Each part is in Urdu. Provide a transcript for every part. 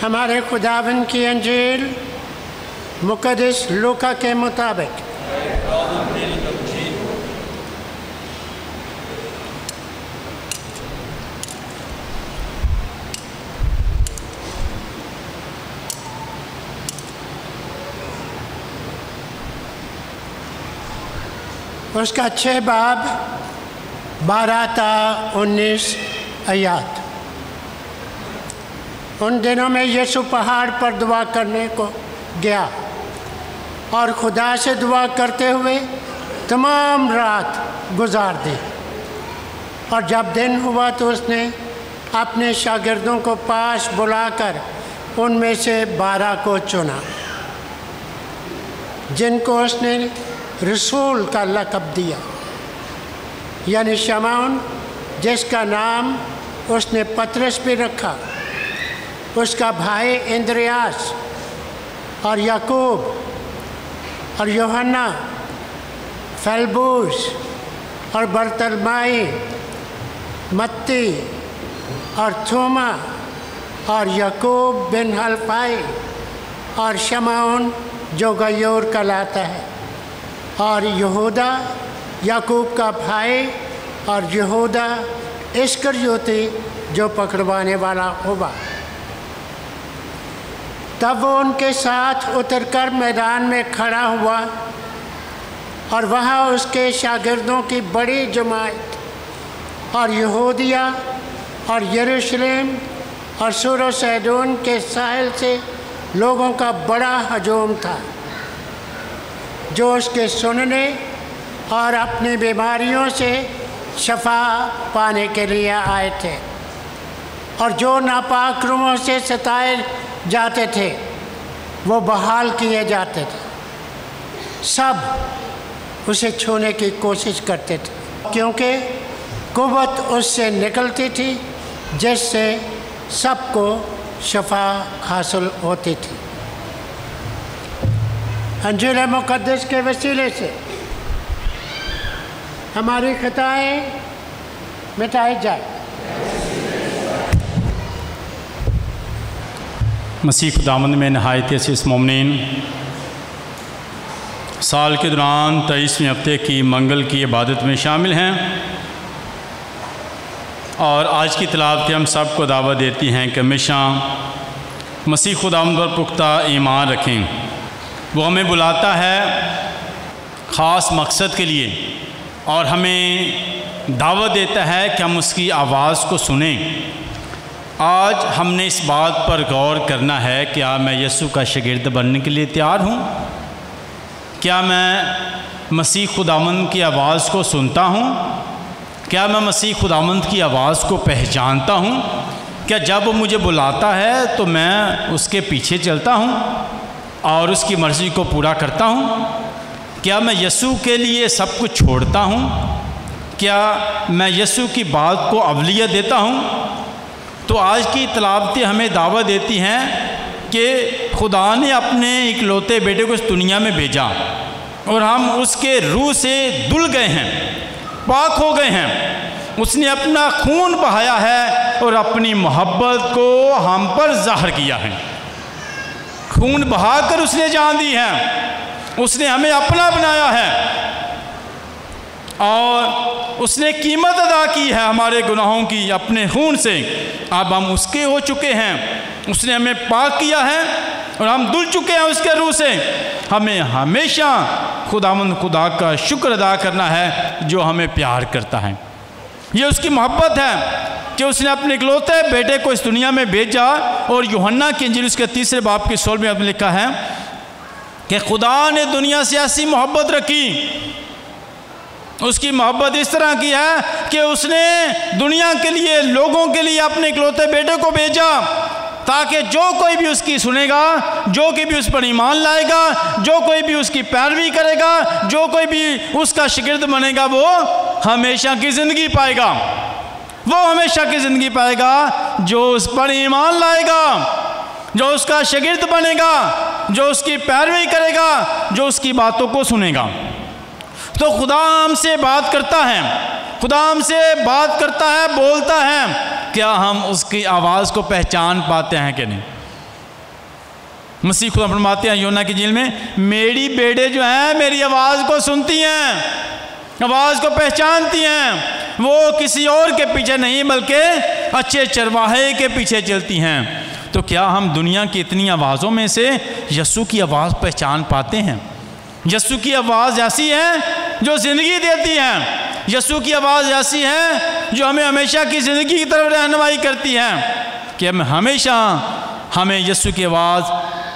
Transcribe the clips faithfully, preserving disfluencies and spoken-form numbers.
हमारे खुदावंद की अंजील मुक़द्दस लूका के मुताबिक। उसका छः बाब बारह ता उन्नीस आयात। उन दिनों में यीशु पहाड़ पर दुआ करने को गया और खुदा से दुआ करते हुए तमाम रात गुजार दी। और जब दिन हुआ तो उसने अपने शागिर्दों को पास बुलाकर उनमें से बारह को चुना, जिनको उसने रसूल का लक़ब दिया, यानी शमौन, जिसका नाम उसने पतरस भी रखा, उसका भाई इंद्रियास और याकूब और यूहन्ना, फिलिप्पुस और बरतलमाई, मत्ती और थोमा और याकूब बिन हल्फाई और शमौन जो गयोर कहलाता है, और यहूदा याकूब का भाई, और यहूदा इस्करियोती जो पकड़वाने वाला होगा। तब वो उनके साथ उतरकर मैदान में खड़ा हुआ और वहाँ उसके शागिर्दों की बड़ी जमात और यहूदिया और यरूशलेम और सूर और सैदोन के साहिल से लोगों का बड़ा हजूम था, जो उसके सुनने और अपनी बीमारियों से शफा पाने के लिए आए थे, और जो नापाक रूहों से सताए जाते थे वो बहाल किए जाते थे। सब उसे छूने की कोशिश करते थे, क्योंकि कुव्वत उससे निकलती थी जिससे सबको शफा हासिल होती थी। अंजील मुक़द्दस के वसीले से हमारी खताएं मिटाई जाए। मसीह खुदावंद में नहायत अज़ीज़ मोमिनीन, साल के दौरान तेईसवें हफ्ते की मंगल की इबादत में शामिल हैं, और आज की तिलावतें हम सब को दावत देती हैं कि हमेशा मसीह खुदावंद पर पुख्ता ईमान रखें। वो हमें बुलाता है ख़ास मकसद के लिए, और हमें दावत देता है कि हम उसकी आवाज़ को सुनें। आज हमने इस बात पर गौर करना है, क्या मैं यीशु का शागिर्द बनने के लिए तैयार हूँ? क्या मैं मसीह खुदावंद की आवाज़ को सुनता हूँ? क्या मैं मसीह खुदावंद की आवाज़ को पहचानता हूँ? क्या जब वो मुझे बुलाता है तो मैं उसके पीछे चलता हूँ और उसकी मर्ज़ी को पूरा करता हूँ? क्या मैं यीशु के लिए सब कुछ छोड़ता हूँ? क्या मैं यीशु की बात को अवलियत देता हूँ? तो आज की तिलावतें हमें दावत देती हैं कि खुदा ने अपने इकलौते बेटे को इस दुनिया में भेजा, और हम उसके रूह से धुल गए हैं, पाक हो गए हैं। उसने अपना खून बहाया है और अपनी मोहब्बत को हम पर ज़ाहिर किया है। खून बहाकर उसने जान दी है, उसने हमें अपना बनाया है, और उसने कीमत अदा की है हमारे गुनाहों की अपने खून से। अब हम उसके हो चुके हैं, उसने हमें पाक किया है और हम धुल चुके हैं उसके रूह से। हमें हमेशा खुदावंद खुदा का शुक्र अदा करना है जो हमें प्यार करता है। ये उसकी मोहब्बत है कि उसने अपने इकलौते बेटे को इस दुनिया में भेजा। और यूहन्ना की इंजील उसके तीसरे बाब की सोलहवीं में लिखा है कि खुदा ने दुनिया से ऐसी मोहब्बत रखी, उसकी मोहब्बत इस तरह की है कि उसने दुनिया के लिए, लोगों के लिए अपने इकलौते बेटे को भेजा, ताकि जो कोई भी उसकी सुनेगा, जो कोई भी उस पर ईमान लाएगा, जो कोई भी उसकी पैरवी करेगा, जो कोई भी उसका शागिर्द बनेगा, वो हमेशा की ज़िंदगी पाएगा। वो हमेशा की ज़िंदगी पाएगा जो उस पर ईमान लाएगा, जो उसका शागिर्द बनेगा, जो उसकी पैरवी करेगा, जो उसकी बातों को सुनेगा। तो खुदा हमसे बात करता है, खुदा हमसे बात करता है, बोलता है। क्या हम उसकी आवाज़ को पहचान पाते हैं कि नहीं? مسیح خدا فرماتے ہیں یونا کی انجیل میں، میری بیٹے جو ہیں میری آواز کو سنتی ہیں، آواز کو پہچانتی ہیں، وہ کسی اور کے پیچھے نہیں بلکہ اچھے چرواہے کے پیچھے چلتی ہیں۔ تو کیا ہم دنیا کی اتنی آوازوں میں سے یسوع کی آواز پہچان پاتے ہیں؟ یسوع کی آواز ایسی ہے جو زندگی دیتی ہے، یسوع کی آواز ایسی ہے جو ہمیں ہمیشہ کی زندگی کی طرف رہنمائی کرتی ہے کہ ہم ہمیشہ ہمیں یسوع کی آواز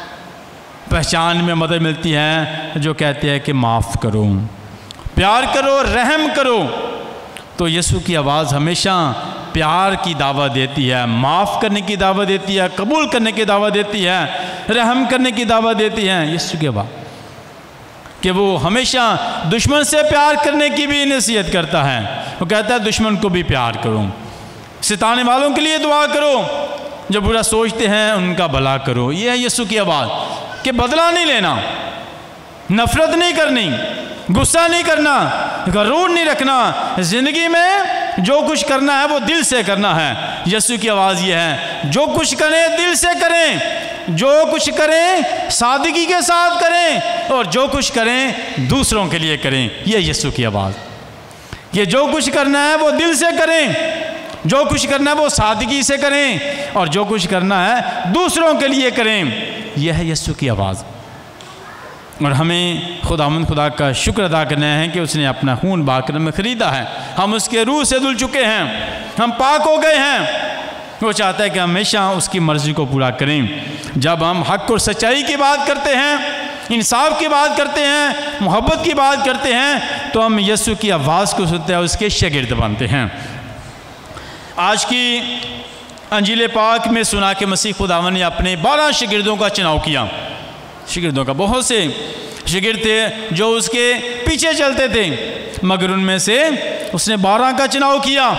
پہچان میں مدد ملتی ہے جو کہتے ہیں کہ معاف کرو، پیار کرو، رحم کرو۔ تو یسوع کی آواز ہمیشہ پیار کی دعوت دیتی ہے، معاف کرنے کی دعوت دیتی ہے، قبول کرنے کی دعوت دیتی ہے، رحم کرنے کی دعوت دیتی ہے یسوع کی آواز، کہ وہ ہمیشہ دشمن سے پیار کرنے کی بھی نصیحت کرتا ہے۔ وہ کہتا ہے دشمن کو بھی پیار کرو، ستانے والوں کے لیے دعا کرو، جو برا سوچتے ہیں ان کا بھلا کرو۔ یہ ہے یسوع کی آواز کہ بدلہ نہیں لینا، نفرت نہیں کرنی، غصہ نہیں کرنا، غرور نہیں رکھنا، زندگی میں جو کچھ کرنا ہے وہ دل سے کرنا ہے۔ یسوع کی آواز یہ ہے جو کچھ کریں دل سے کریں، جو کچھ کریں سادگی کے ساتھ کریں، اور جو کچھ کریں دوسروں کے لیے کریں۔ یہ یسوع کی آواز، یہ جو کچھ کرنا ہے وہ دل سے کریں، جو کچھ کرنا ہے وہ سادگی سے کریں، اور جو کچھ کرنا ہے دوسروں کے لیے کریں۔ یہ ہے یسوع کی آواز۔ اور ہمیں خداوند خدا کا شکر ادا کرنا ہے کہ اس نے اپنا خون باکر میں خریدا ہے، ہم اس کے روح سے دھل چکے ہیں، ہم پاک ہو گئے ہیں۔ وہ چاہتا ہے کہ ہمیشہ اس کی مرضی کو پورا کریں۔ جب ہم حق اور سچائی کی بات کرتے ہیں، انصاف کی بات کرتے ہیں، محبت کی بات کرتے ہیں، تو ہم یسوع کی آواز کو سنتے ہیں، اس کے شاگرد بنتے ہیں۔ آج کی انجیل پاک میں سنا کہ مسیح خداوند نے اپنے بارہ شاگردوں کا چناؤ کیا۔ شاگردوں کا بہت سے شاگرد تھے جو اس کے پیچھے چلتے تھے، مگر ان میں سے اس نے بارہ کا چناؤ کیا،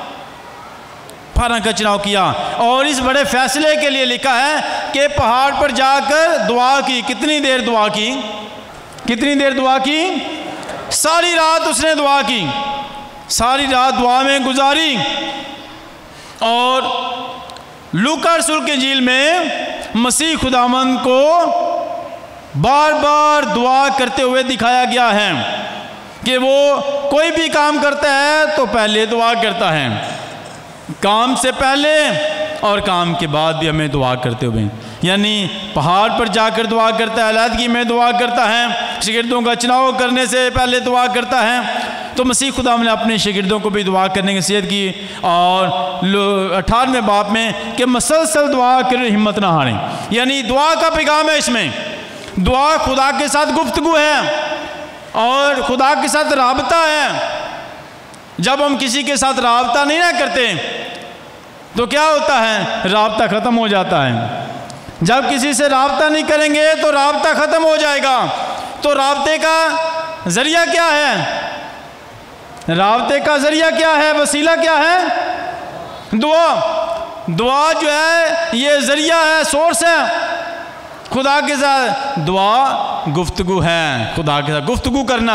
بارہ کا چناؤ کیا، اور اس بڑے فیصلے کے لیے لکھا ہے کہ پہاڑ پر جا کر دعا کی۔ کتنی دیر دعا کی؟ کتنی دیر دعا کی؟ ساری رات اس نے دعا کی، ساری رات دعا میں گزاری۔ اور لوکا رسول کی انجیل میں مسیح خداوند کو بار بار دعا کرتے ہوئے دکھایا گیا ہے کہ وہ کوئی بھی کام کرتا ہے تو پہلے دعا کرتا ہے، کام سے پہلے اور کام کے بعد بھی ہمیں دعا کرتے ہوئے، یعنی پہاڑ پر جا کر دعا کرتا ہے، علیحدگی میں دعا کرتا ہے، شاگردوں کا چناؤ کرنے سے پہلے دعا کرتا ہے۔ تو مسیح خدا نے اپنے شاگردوں کو بھی دعا کرنے کی نصیحت کی، اور اٹھارہویں باب میں کہ مسلسل دعا کرے، ہمت نہ ہاریں، یعنی دعا کا پیغام ہے اس میں۔ دعا خدا کے ساتھ گفتگو ہے اور خدا کے ساتھ رابطہ ہے۔ جب ہم کسی کے ساتھ رابطہ نہیں نہ کرتے تو کیا ہوتا ہے؟ رابطہ ختم ہو جاتا ہے۔ جب کسی سے رابطہ نہیں کریں گے تو رابطہ ختم ہو جائے گا۔ تو رابطے کا ذریعہ کیا ہے؟ رابطے کا ذریعہ کیا ہے؟ وسیلہ کیا ہے؟ دعا۔ دعا جو ہے یہ ذریعہ ہے، سورس ہے خدا کے ساتھ۔ دعا گفتگو ہے، خدا کے ساتھ گفتگو کرنا،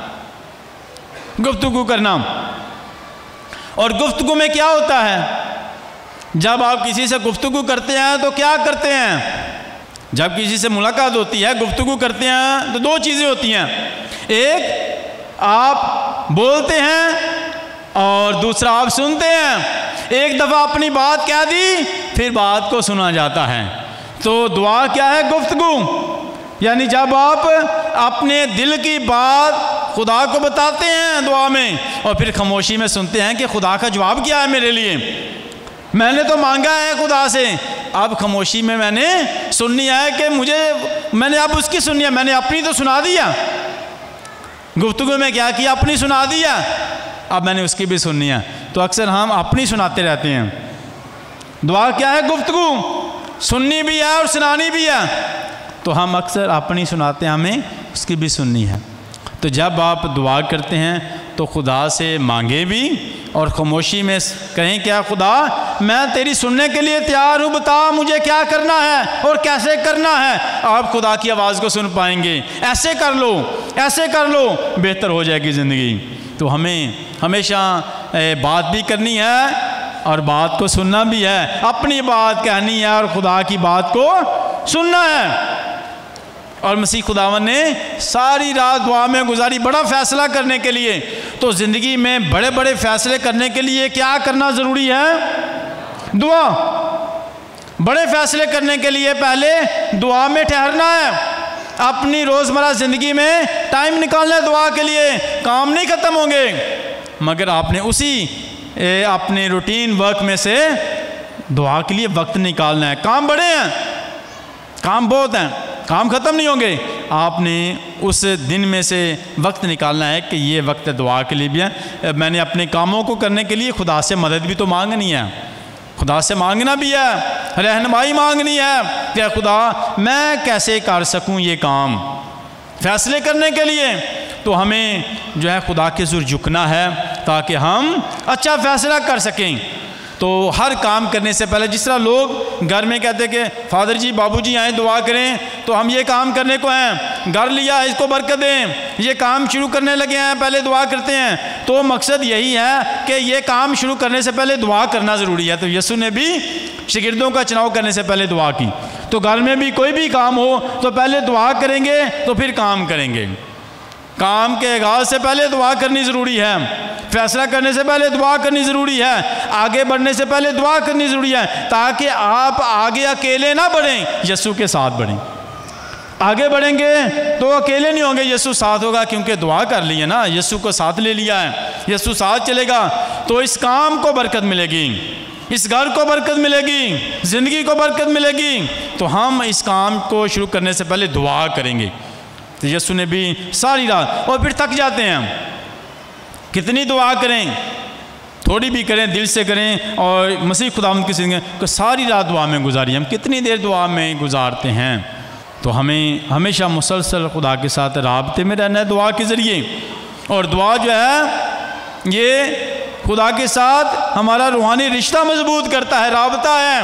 گفتگو کرنا۔ اور گفتگو میں کیا ہوتا ہے؟ جب آپ کسی سے گفتگو کرتے ہیں تو کیا کرتے ہیں؟ جب کسی سے ملاقات ہوتی ہے، گفتگو کرتے ہیں، تو دو چیزیں ہوتی ہیں، ایک آپ بولتے ہیں اور دوسرا آپ سنتے ہیں۔ ایک دفعہ اپنی بات کہہ دی پھر بات کو سنا جاتا ہے۔ تو دعا کیا ہے؟ گفتگو، یعنی جب آپ اپنے دل کی بات خدا کو بتاتے ہیں دعا میں، اور پھر خاموشی میں سنتے ہیں کہ خدا کا جواب کیا ہے میرے لیے۔ میں نے تو مانگا ہے خدا سے، اب خاموشی میں میں نے سننی ہے کہ مجھے، میں نے اب اس کی سننی ہے، میں نے اپنی تو سنا دیا، گفتگو میں کیا کیا؟ اپنی سنا دیا، اب میں نے اس کی بھی سننی ہے۔ تو اکثر ہم اپنی سناتے رہتے ہیں۔ دعا کیا ہے؟ گفتگو، سننی بھی ہے اور سنانی بھی ہے۔ تو ہم اکثر اپنی سناتے ہیں، ہمیں اس کی بھی سننی ہے۔ تو جب آپ دعا کرتے ہیں تو خدا سے مانگے بھی اور خاموشی میں کہیں کیا خدا میں تیری سننے کے لیے تیار ہوں، بتا مجھے کیا کرنا ہے اور کیسے کرنا ہے۔ آپ خدا کی آواز کو سن پائیں گے۔ ایسے کر لو، ایسے کر لو، بہتر ہو جائے گی زندگی۔ تو ہمیں ہمیشہ بات بھی کرنی ہے اور بات کو سننا بھی ہے، اپنی بات کہنی ہے اور خدا کی بات کو سننا ہے۔ اور مسیح خداوند نے ساری رات دعا میں گزاری بڑا فیصلہ کرنے کے لیے۔ تو زندگی میں بڑے بڑے فیصلے کرنے کے لیے کیا کرنا ضروری ہے؟ دعا۔ بڑے فیصلے کرنے کے لیے پہلے دعا میں ٹھہرنا ہے، اپنی روزمرہ زندگی میں ٹائم نکالنا ہے دعا کے لیے۔ کام نہیں ختم ہوں گے مگر آپ نے اسی اپنے روٹین ورک میں سے دعا کے لیے وقت نکالنا ہے۔ کام بڑے ہیں، کام بہت ہیں، کام ختم نہیں ہوں گے، آپ نے اس دن میں سے وقت نکالنا ہے کہ یہ وقت دعا کے لیے بھی ہے۔ میں نے اپنے کاموں کو کرنے کے لیے خدا سے مدد بھی تو مانگنی ہے، خدا سے مانگنا بھی ہے، رہنمائی مانگنی ہے کہ خدا میں کیسے کر سکوں یہ کام۔ فیصلے کرنے کے لیے تو ہمیں جو ہے خدا کے حضور جھکنا ہے تاکہ ہم اچھا فیصلہ کر سکیں۔ تو ہر کام کرنے سے پہلے جس طرح لوگ گھر میں کہتے کہ فادر جی بابو جی آئیں دعا کریں، تو ہم یہ کام کرنے کو ہیں، گھر لیا اس کو برکت دیں، یہ کام شروع کرنے لگے ہیں پہلے دعا کرتے ہیں۔ تو مقصد یہی ہے کہ یہ کام شروع کرنے سے پہلے دعا کرنا ضروری ہے۔ تو یسوع نے بھی شاگردوں کا چناؤ کرنے سے پہلے دعا کی۔ تو گھر میں بھی کوئی بھی کام ہو تو پہلے دعا کریں گے تو پھر کام کریں گے۔ کام کے آغاز سے پہلے دعا کرنی ضروری ہے، فیصلہ کرنے سے پہلے دعا کرنی ضروری ہے، آگے بڑھنے سے پہلے دعا کرنی ضروری ہے تاکہ آپ آگے اکیلے نہ بڑھیں، یسوع کے ساتھ بڑھیں۔ آگے بڑھیں گے تو اکیلے نہیں ہوں گے، یسوع ساتھ ہوگا کیونکہ دعا کر لی ہے نا، یسوع کو ساتھ لے لیا ہے، یسوع ساتھ چلے گا تو اس کام کو برکت ملے گی، اس گھر کو برکت ملے گی، زندگی کو برکت ملے گی۔ تو ہم اس کام کو شروع کرنے سے پہلے دعا کریں گے۔ تو یسوع نے بھی ساری رات، اور پھر تھک جاتے ہیں، کتنی دعا کریں، تھوڑی بھی کریں، دل سے کریں۔ اور مسیح خداوند کی زندگی کہ ساری رات دعا میں گزاری، ہم کتنی دیر دعا میں گزارتے ہیں۔ تو ہمیں ہمیشہ مسلسل خدا کے ساتھ رابطے میں رہنا ہے دعا کے ذریعے۔ اور دعا جو ہے یہ خدا کے ساتھ ہمارا روحانی رشتہ مضبوط کرتا ہے، رابطہ ہے،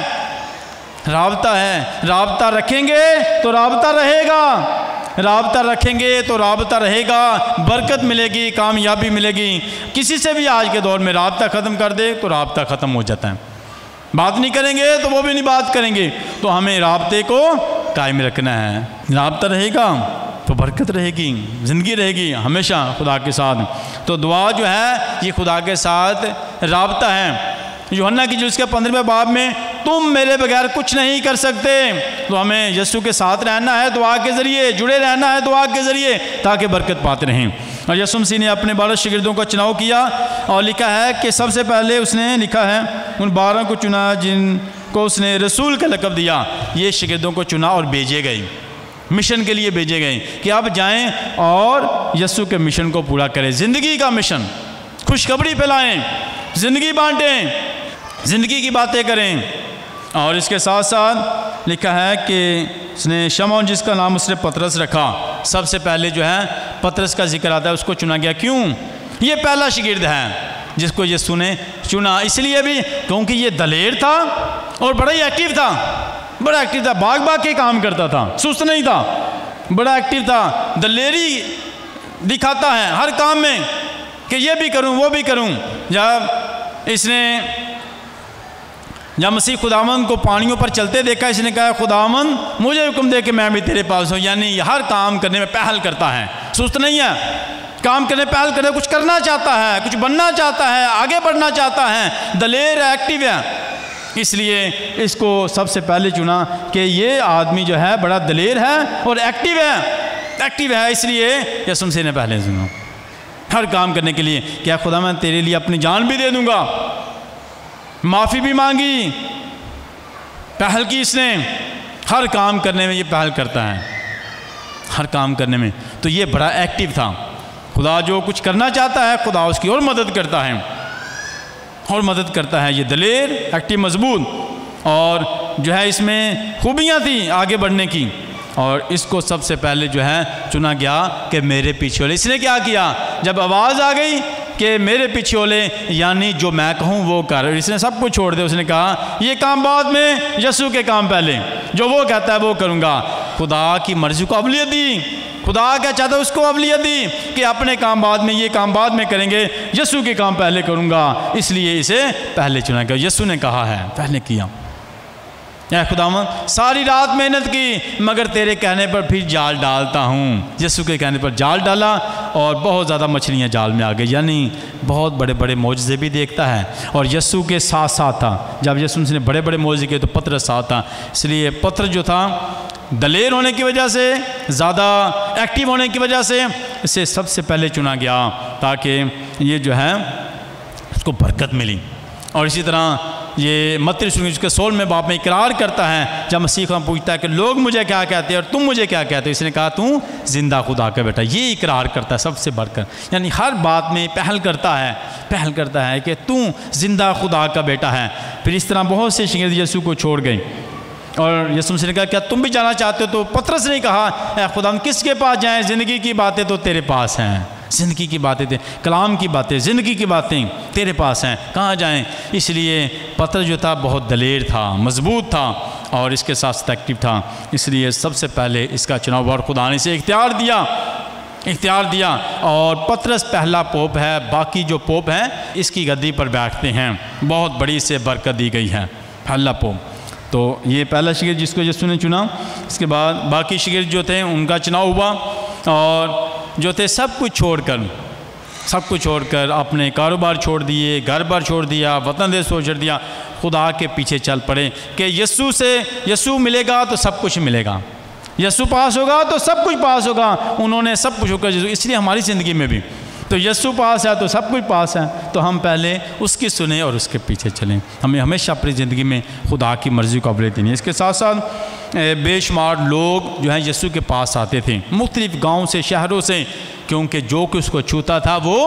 رابطہ ہے۔ رابطہ رکھیں گے تو رابطہ رہے گا، رابطہ رکھیں گے تو رابطہ رہے گا، برکت ملے گی، کامیابی ملے گی۔ کسی سے بھی آج کے دور میں رابطہ ختم کر دے تو رابطہ ختم ہو جاتا ہے، بات نہیں کریں گے تو وہ بھی نہیں بات کریں گے۔ تو ہمیں رابطے کو قائم رکھنا ہے، رابطہ رہے گا تو برکت رہے گی، زندگی رہے گی ہمیشہ خدا کے ساتھ۔ تو دعا جو ہے یہ خدا کے ساتھ رابطہ ہے۔ یوحنا کی جو اس کے پندرہویں باب میں تم میرے بغیر کچھ نہیں کر سکتے، تو ہمیں یسوع کے ساتھ رہنا ہے دعا کے ذریعے، جڑے رہنا ہے دعا کے ذریعے تاکہ برکت پاتے رہیں۔ اور یسوع مسیح نے اپنے بارہ شاگردوں کا چناؤ کیا اور لکھا ہے کہ سب سے پہلے اس نے لکھا ہے ان بارہ کو چنا جن کو اس نے رسول کا لقب دیا۔ یہ شاگردوں کو چنا اور بھیجے گئے، مشن کے لیے بھیجے گئے کہ آپ جائیں اور یسوع کے مشن کو پورا کریں، زندگی کا مشن، خوشخبری پھیلائیں، زندگی بانٹیں، زندگی کی باتیں کریں۔ اور اس کے ساتھ ساتھ لکھا ہے کہ اس نے شمعون جس کا نام اس نے پطرس رکھا، سب سے پہلے جو ہے پطرس کا ذکر آتا ہے، اس کو چنا گیا۔ کیوں؟ یہ پہلا شاگرد ہے جس کو یسوع نے چنا، اس لیے بھی کیونکہ یہ دلیر تھا اور بڑا ہی ایکٹیو تھا، بڑا ایکٹیو تھا، بھاگ بھاگ کے کام کرتا تھا، سست نہیں تھا، بڑا ایکٹیو تھا، دلیری دکھاتا ہے ہر کام میں کہ یہ بھی کروں وہ بھی کروں۔ جب اس نے جب مسیح خداوند کو پانیوں پر چلتے دیکھا، اس نے کہا خداوند مجھے حکم دے کہ میں بھی تیرے پاس ہوں، یعنی ہر کام کرنے میں پہل کرتا ہے، سست نہیں ہے، کام کرنے پہل کرنے، کچھ کرنا چاہتا ہے، کچھ بننا چاہتا ہے، آگے بڑھنا چاہتا ہے، دلیر ہے، ایکٹیو ہے۔ اس لیے اس کو سب سے پہلے چنا کہ یہ آدمی جو ہے بڑا دلیر ہے اور ایکٹیو ہے، ایکٹیو ہے، اس لیے یسوع مسیح نے پہلے چنا ہر کام کرنے کے لیے۔ کیا خدا میں تیرے لیے اپنی جان بھی دے دوں گا، معافی بھی مانگی، پہل کی اس نے، ہر کام کرنے میں یہ پہل کرتا ہے، ہر کام کرنے میں۔ تو یہ بڑا ایکٹیو تھا، خدا جو کچھ کرنا چاہتا ہے خدا اس کی اور مدد کرتا ہے، اور مدد کرتا ہے۔ یہ دلیر، ایکٹیو، مضبوط، اور جو ہے اس میں خوبیاں تھیں آگے بڑھنے کی۔ اور اس کو سب سے پہلے جو ہے چنا گیا کہ میرے پیچھے ہو لے۔ اس نے کیا کیا؟ جب آواز آ گئی کہ میرے پیچھے ہو لے، یعنی جو میں کہوں وہ کر، اس نے سب کچھ چھوڑ دے۔ اس نے کہا یہ کام بعد میں، یسوع کے کام پہلے، جو وہ کہتا ہے وہ کروں گا۔ خدا کی مرضی کو اولویت دی، خدا کیا چاہتا ہے اس کو اولویت دی کہ اپنے کام بعد میں، یہ کام بعد میں کریں گے، یسوع کے کام پہلے کروں گا، اس لیے اسے پہلے چنا گیا۔ یسوع نے کہا ہے، پہلے کیا۔ اے خداوند ساری رات محنت کی مگر تیرے کہنے پر پھر جال ڈالتا ہوں۔ یسوع کے کہنے پر جال ڈالا اور بہت زیادہ مچھلیاں جال میں آ گئی، یعنی بہت بڑے بڑے معجزے بھی دیکھتا ہے اور یسوع کے ساتھ ساتھ تھا۔ جب یسوع نے بڑے بڑے معجزے کیے تو پترس ساتھ تھا، اس لیے پترس جو تھا دلیر ہونے کی وجہ سے، زیادہ ایکٹیو ہونے کی وجہ سے اسے سب سے پہلے چنا گیا تاکہ یہ جو ہے اس کو برکت ملی۔ اور اسی طرح یہ متی اس کے سول میں باپ میں اقرار کرتا ہے جب مسیح خدا پوچھتا ہے کہ لوگ مجھے کیا کہتے ہیں اور تم مجھے کیا کہتے ہو، اس نے کہا تو زندہ خدا کا بیٹا۔ یہ اقرار کرتا ہے سب سے بڑھ کر، یعنی ہر بات میں پہل کرتا ہے پہل کرتا ہے کہ تو زندہ خدا کا بیٹا ہے۔ پھر اس طرح بہت سے شاگرد یسوع کو چھوڑ گئے اور یسوع نے کہا کیا تم بھی جانا چاہتے ہو؟ تو پترس نے کہا اے خدا ہم کس کے پاس جائیں، زندگی کی باتیں تو تیرے پاس ہیں، زندگی کی باتیں تھے، کلام کی باتیں، زندگی کی باتیں تیرے پاس ہیں، کہاں جائیں؟ اس لیے پترس جو تھا بہت دلیر تھا، مضبوط تھا اور اس کے ساتھ ساتھ ایکٹیو تھا، اس لیے سب سے پہلے اس کا چناؤ اور خدا نے اسے اختیار دیا اختیار دیا اور پترس پہلا پوپ ہے، باقی جو پوپ ہیں اس کی گدی پر بیٹھتے ہیں، بہت بڑی سے برکت دی گئی ہے، پہلا پوپ۔ تو یہ پہلا شاگرد جس کو یسوع نے چنا، اس کے بعد باقی شاگرد جو تھے ان کا چناؤ ہوا اور جو تھے سب کچھ چھوڑ کر سب کچھ چھوڑ کر اپنے کاروبار چھوڑ دیے، گھر بار چھوڑ دیا، وطن دیس چھوڑ دیا، خدا کے پیچھے چل پڑے کہ یسوع سے یسوع ملے گا تو سب کچھ ملے گا، یسوع پاس ہوگا تو سب کچھ پاس ہوگا۔ انہوں نے سب کچھ ہو کر یسوع، اس لیے ہماری زندگی میں بھی تو یسوع پاس ہے تو سب کچھ پاس ہے، تو ہم پہلے اس کی سنیں اور اس کے پیچھے چلیں۔ ہمیں ہمیشہ اپنی زندگی میں خدا کی مرضی کو اولویت دینی ہے۔ اس کے ساتھ ساتھ بے شمار لوگ جو ہیں یسوع کے پاس آتے تھے مختلف گاؤں سے، شہروں سے، کیونکہ جو کہ اس کو چھوتا تھا وہ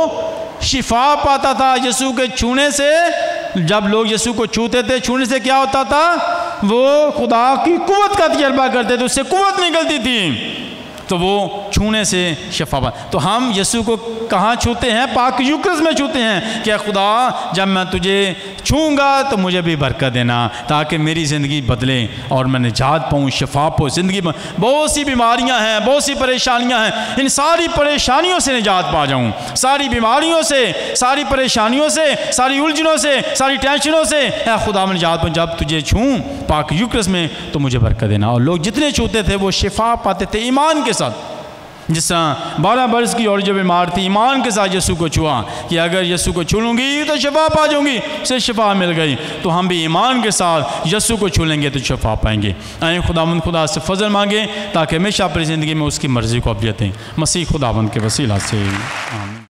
شفا پاتا تھا۔ یسوع کے چھونے سے، جب لوگ یسوع کو چھوتے تھے، چھونے سے کیا ہوتا تھا؟ وہ خدا کی قوت کا تجربہ کرتے تھے، اس سے قوت نکلتی تھی، تو وہ چھونے سے شفا پا۔ تو ہم یسوع کو کہاں چھوتے ہیں؟ پاک یوکرس میں چھوتے ہیں کہ خدا جب میں تجھے چھوں گا تو مجھے بھی برکت دینا تاکہ میری زندگی بدلے اور میں نجات پاؤں، شفا پاؤں زندگی میں۔ بہت سی بیماریاں ہیں، بہت سی پریشانیاں ہیں، ان ساری پریشانیوں سے نجات پا جاؤں، ساری بیماریوں سے، ساری پریشانیوں سے، ساری الجھنوں سے، ساری ٹینشنوں سے اے خدا میں نجات پاؤں۔ جب تجھے چھوں پاک یوکرس میں تو مجھے برکت دینا۔ اور لوگ جتنے چھوتے تھے وہ شفا پاتے تھے ایمان کے ساتھ۔ جس طرح بارہ برس کی اور جو بیمار تھی ایمان کے ساتھ یسوع کو چھوا کہ اگر یسوع کو چھو لوں گی تو شفا پا جاؤں گی، اسے شفا مل گئی، تو ہم بھی ایمان کے ساتھ یسوع کو چھو لیں گے تو شفا پائیں گے۔ آئیں خداوند خدا سے فضل مانگیں تاکہ ہمیشہ اپنی زندگی میں اس کی مرضی کو اپنیت دیں۔ مسیح خداوند کے وسیلہ سے آمین۔